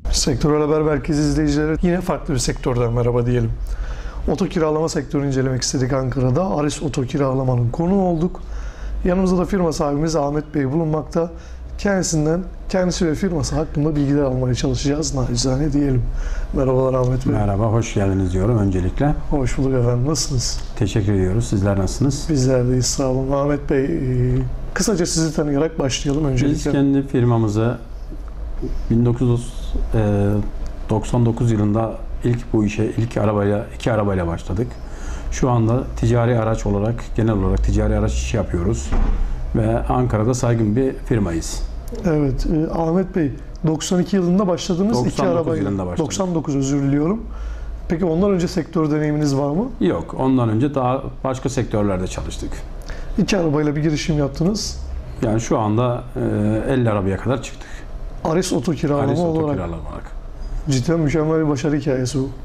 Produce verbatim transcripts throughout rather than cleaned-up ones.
Sektörel Haber Merkezi izleyicileri, yine farklı bir sektörden merhaba diyelim. Oto kiralama sektörünü incelemek istedik Ankara'da. Aris Oto Kiralamanın konuğu olduk. Yanımızda da firma sahibimiz Ahmet Bey bulunmakta. Kendisinden, kendisi ve firması hakkında bilgiler almaya çalışacağız. Nacizane diyelim. Merhabalar Ahmet Bey. Merhaba, hoş geldiniz diyorum öncelikle. Hoş bulduk efendim. Nasılsınız? Teşekkür ediyoruz. Sizler nasılsınız? Bizler deyiz. Sağ olun. Ahmet Bey, kısaca sizi tanıyarak başlayalım öncelikle. Biz kendi firmamızı bin dokuz yüz doksan dokuz yılında ilk bu işe ilk arabayla iki arabayla başladık. Şu anda ticari araç olarak, genel olarak ticari araç işi yapıyoruz ve Ankara'da saygın bir firmayız. Evet, e, Ahmet Bey, doksan iki yılında başladınız iki arabayla. Yılında başladık. doksan dokuz, özür diliyorum. Peki ondan önce sektör deneyiminiz var mı? Yok, ondan önce daha başka sektörlerde çalıştık. İki arabayla bir girişim yaptınız. Yani şu anda e, elli arabaya kadar çıktık. Aris Oto Kiralama Aris Oto olarak. Kiralama olarak. Cidden mükemmel bir başarı hikayesi bu.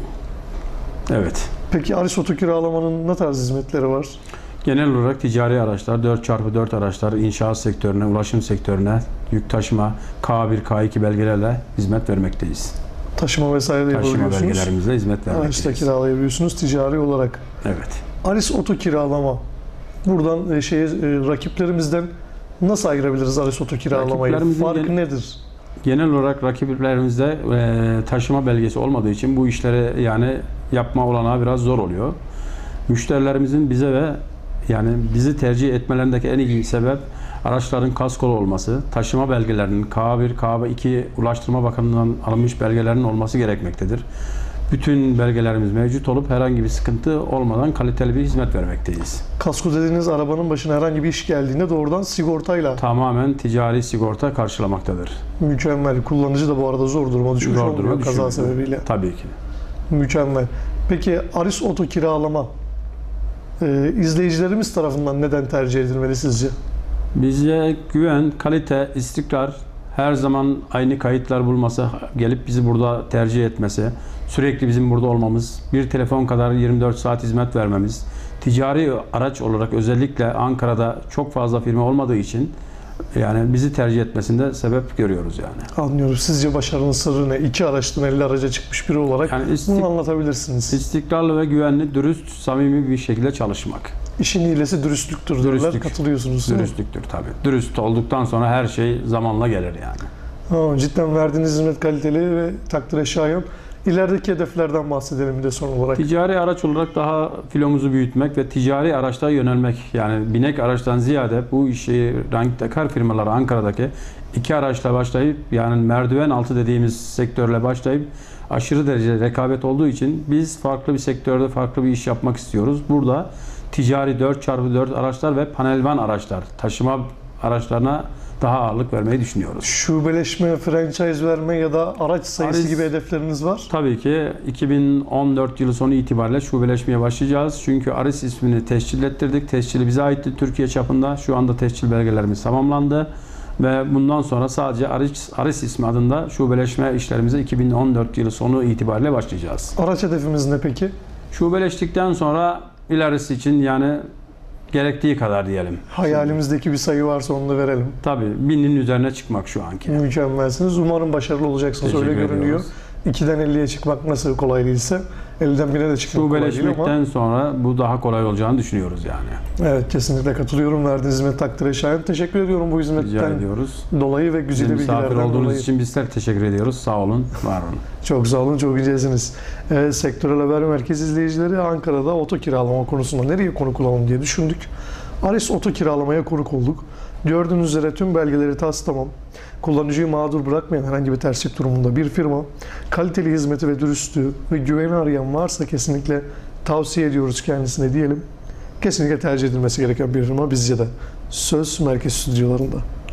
Evet. Peki Aris Oto Kiralamanın ne tarz hizmetleri var? Genel olarak ticari araçlar, dört çarpı dört araçlar, inşaat sektörüne, ulaşım sektörüne, yük taşıma, K bir, K iki belgelerle hizmet vermekteyiz. Taşıma vesaire de Taşıma yapabiliyorsunuz. belgelerimizle hizmet vermekteyiz. Araçta kiralayabiliyorsunuz ticari olarak. Evet. Aris Oto Kiralama. Buradan e, şey, rakiplerimizden nasıl ayırabiliriz Aris Oto Kiralamayı? Rakiplerimizin Farkı gen- nedir? Genel olarak rakiplerimizde e, taşıma belgesi olmadığı için bu işleri yani yapma olanağı biraz zor oluyor. Müşterilerimizin bize ve yani bizi tercih etmelerindeki en iyi sebep araçların kaskolu olması, taşıma belgelerinin K bir, K iki Ulaştırma Bakanlığı'ndan alınmış belgelerin olması gerekmektedir. Bütün belgelerimiz mevcut olup herhangi bir sıkıntı olmadan kaliteli bir hizmet vermekteyiz. Kasko dediğiniz arabanın başına herhangi bir iş geldiğinde doğrudan sigortayla. Tamamen ticari sigorta karşılamaktadır. Mükemmel. Kullanıcı da bu arada zor duruma düşmüş Zor olmuyor duruma kaza düşmüyor. sebebiyle. Tabii ki. Mükemmel. Peki Aris Oto Kiralama e, izleyicilerimiz tarafından neden tercih edilmeli sizce? Bize güven, kalite, istikrar, her zaman aynı kayıtlar bulması, gelip bizi burada tercih etmesi, sürekli bizim burada olmamız, bir telefon kadar yirmi dört saat hizmet vermemiz, ticari araç olarak özellikle Ankara'da çok fazla firma olmadığı için yani bizi tercih etmesinde sebep görüyoruz yani. Anlıyorum. Sizce başarının sırrı ne? İki araçtan elli araca çıkmış biri olarak Yani istik- bunu anlatabilirsiniz. İstikrarlı ve güvenli, dürüst, samimi bir şekilde çalışmak. İşin iyilesi dürüstlüktür derler. Dürüstlük. Katılıyorsunuz değil mi? Dürüstlüktür tabii. Dürüst olduktan sonra her şey zamanla gelir yani. Ha, cidden verdiğiniz hizmet kaliteli ve takdire şayan. İlerideki hedeflerden bahsedelim bir de son olarak. Ticari araç olarak daha filomuzu büyütmek ve ticari araçlara yönelmek. Yani binek araçtan ziyade bu işi ranktakar firmaları Ankara'daki iki araçla başlayıp yani merdiven altı dediğimiz sektörle başlayıp aşırı derecede rekabet olduğu için biz farklı bir sektörde farklı bir iş yapmak istiyoruz. Burada ticari dört çarpı dört araçlar ve panelvan araçlar, taşıma araçlarına daha ağırlık vermeyi düşünüyoruz. Şubeleşme, franchise verme ya da araç sayısı Aris- gibi hedefleriniz var. Tabii ki iki bin on dört yılı sonu itibariyle şubeleşmeye başlayacağız. Çünkü Aris ismini tescil ettirdik. Tescili bize aitti Türkiye çapında. Şu anda tescil belgelerimiz tamamlandı. Ve bundan sonra sadece Aris, Aris ismi adında şubeleşme işlerimize iki bin on dört yılı sonu itibariyle başlayacağız. Araç hedefimiz ne peki? Şubeleştikten sonra ilerisi için yani gerektiği kadar diyelim. Hayalimizdeki bir sayı varsa onu da verelim. Tabii binin üzerine çıkmak şu anki. Mükemmelsiniz. Umarım başarılı olacaksınız. Teşekkür Öyle görünüyor. ediyoruz. ikiden elliye çıkmak nasıl kolay değilse elliden bine de çıkmak kolay değil ama. Şubeleşmekten sonra bu daha kolay olacağını düşünüyoruz yani. Evet, kesinlikle katılıyorum. Verdiğiniz hizmet takdire şayan. Teşekkür ediyorum bu Rica hizmetten ediyoruz. dolayı ve Bize güzel misafir bilgilerden olduğunuz dolayı. için bizler teşekkür ediyoruz. Sağ olun, var olun. Çok sağ olun, çok incesiniz. Ee, Sektörel Haber Merkezi izleyicileri, Ankara'da oto kiralama konusunda nereye konuk olalım diye düşündük. Aris Oto Kiralama'ya konuk olduk. Gördüğünüz üzere tüm belgeleri tas tamam. Kullanıcıyı mağdur bırakmayan herhangi bir terslik durumunda bir firma. Kaliteli hizmeti ve dürüstlüğü ve güveni arayan varsa kesinlikle tavsiye ediyoruz kendisine diyelim. Kesinlikle tercih edilmesi gereken bir firma bizce de. Söz Merkez Stüdyolarında.